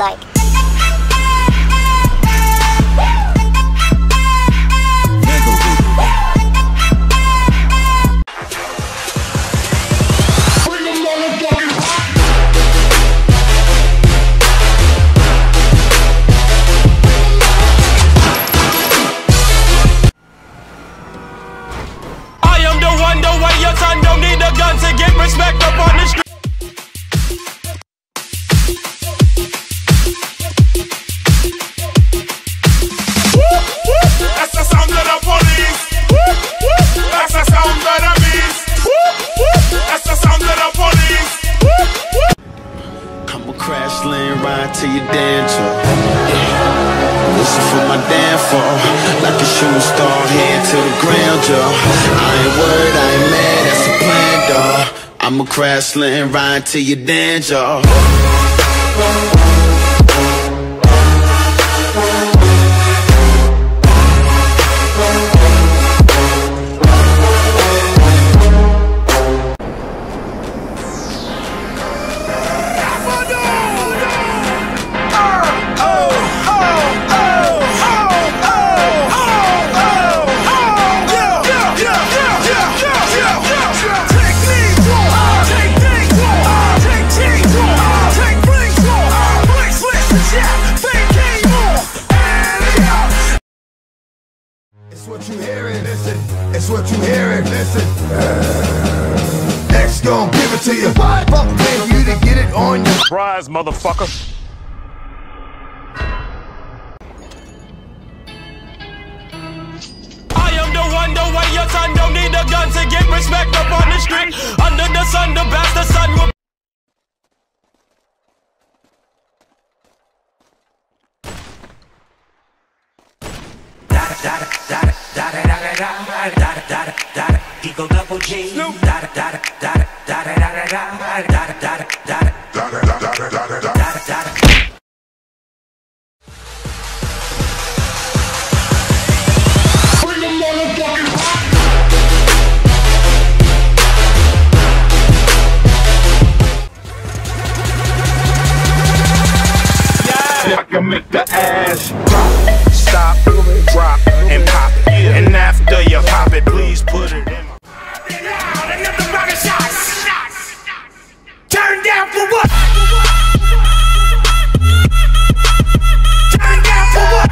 like. Respect up on the street. That's the sound of the police. That's the sound of the beast. That's the sound of the police. I'ma crash lane ride to your danger. Listen for my downfall, like a shooting star, head to the ground, y'all. I ain't worried, I ain't mad, that's the plan, dawg. I'ma crash lane ride to your danger. It's what you hearing, listen. It's what you hearing, listen. X gon' give it to you. Fuck paying you to get it on your Surprise, motherfucker. I am the one, the way your son don't need a gun to get respect up on the street. Under the sun, the bastard son will. Eagle double G. I can make the ass drop, stop, drop, and pop it. And after you pop it, please put it in. Another rocket shots. Turn down for what? Turn down for what?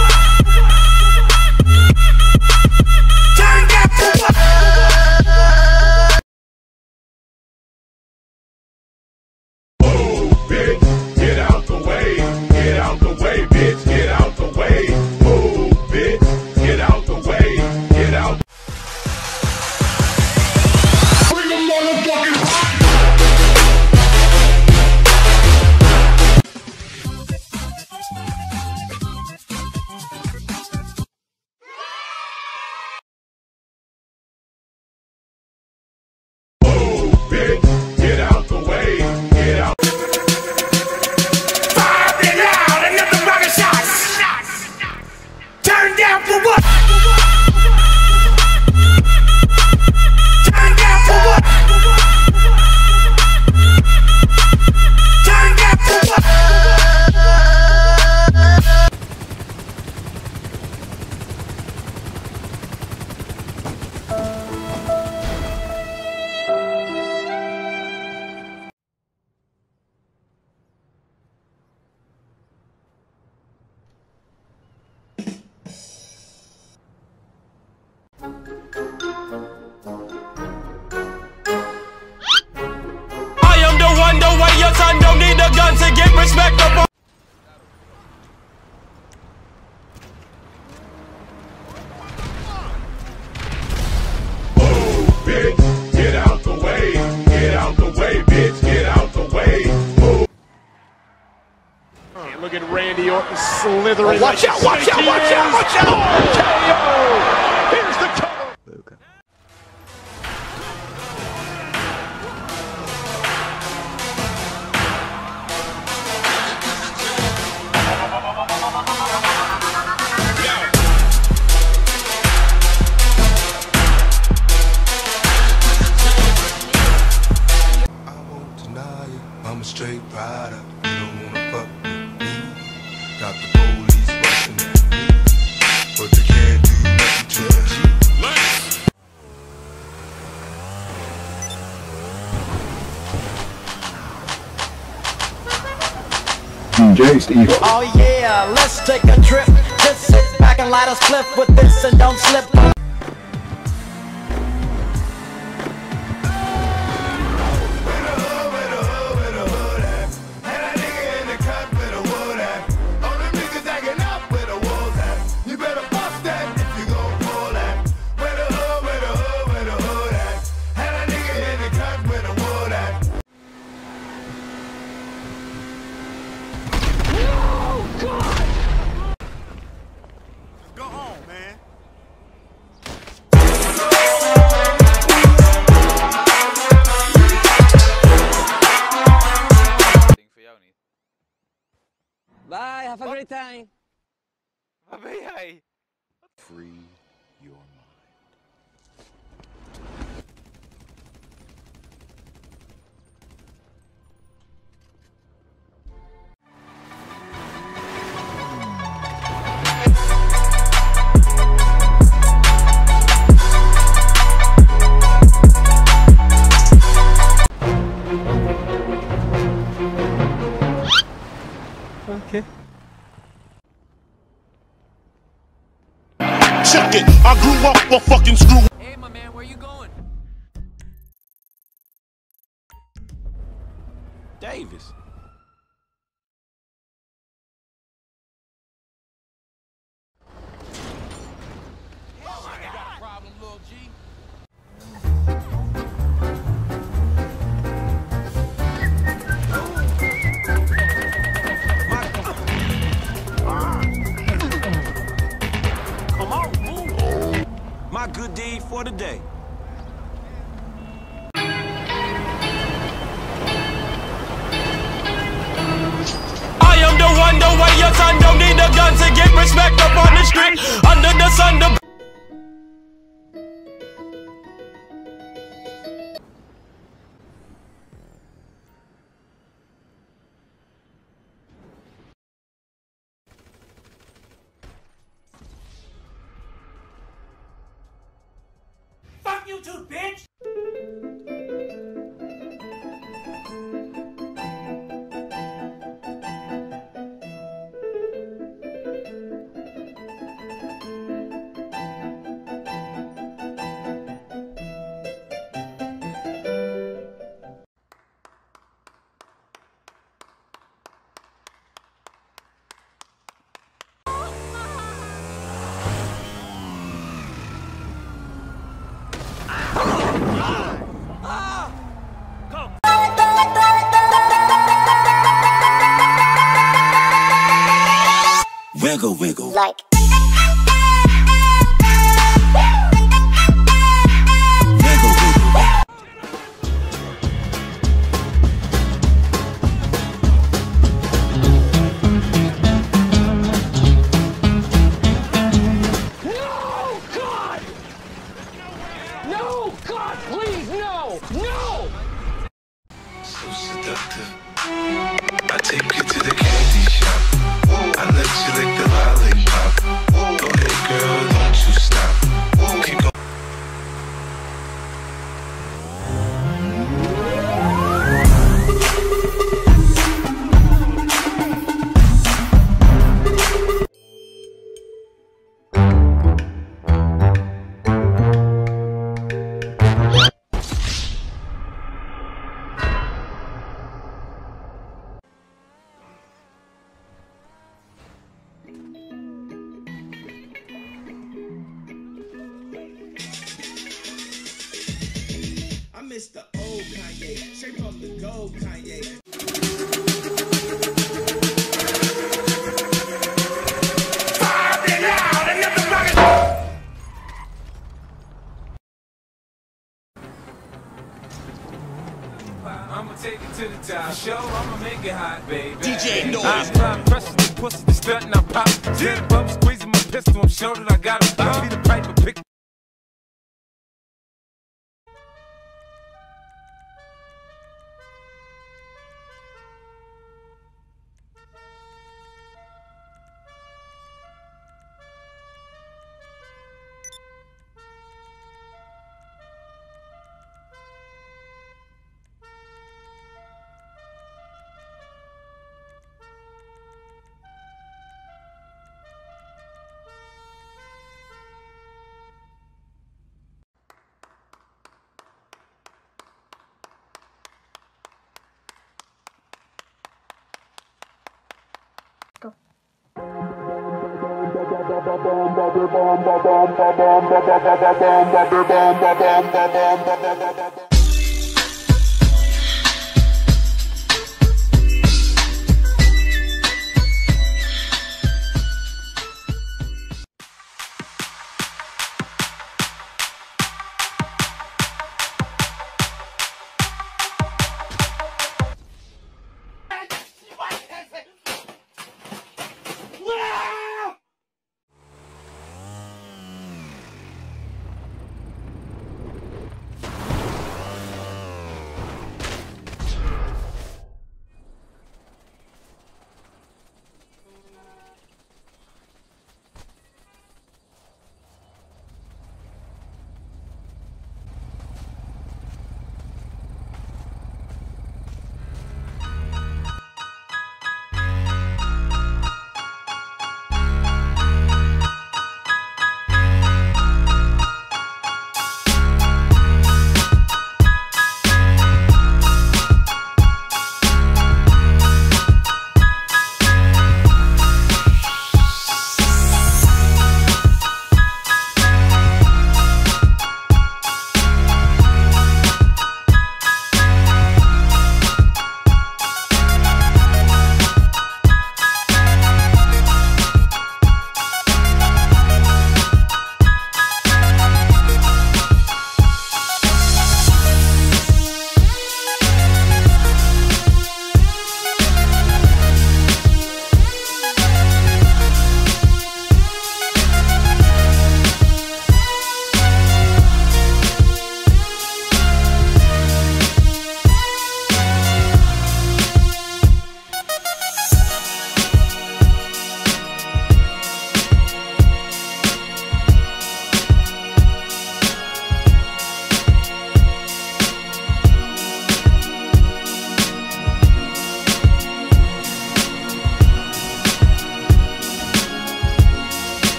Turn down for what? Oh, bitch, get out the way. Get out the way, bitch. Get out the way. Oh, bitch, get out the way. Get out. Bring the motherfucking hot. Oh, bitch, get out the way. Get out. Fire it out, another rocket shots. Turn down for what? Turn down for what? Turn down for what? I am the one, the way your son don't need a gun to get respect up on. Oh, bitch, get out the way. Get out the way, bitch. Get out the way. Oh. Look at Randy Orton slithering. Watch out, watch out, watch out, watch out. KO. Here's the cover. I'm a straight rider. You don't wanna fuck with DJ Steve. Oh yeah, let's take a trip. Just sit back and light a spliff with this and don't slip. Bye, have a great time. Bye. Free your mind. Okay. Check it, I grew up a fucking screw. Hey, my man, where you going? Davis. My good deed for the day. I am the one, the way your son don't need a gun to get respect up on the street. Under the sun, the Fuck you too, bitch! Wiggle, wiggle. Like. Wiggle, wiggle. No, God! No, God, please, no! No! So seductive. I take you to the candy shop. I let you lick the lollipop. Go ahead, girl, don't you stop. Keep going. I miss the old Kanye, shape off the gold Kanye. I'ma take it to the top show, I'ma make it hot, baby. DJ Noise. I apply pressure to pussy, the stunt and I pop. Ten bump, squeezing my pistol, I'm sure that I got it. I be the piper, pick. bomb.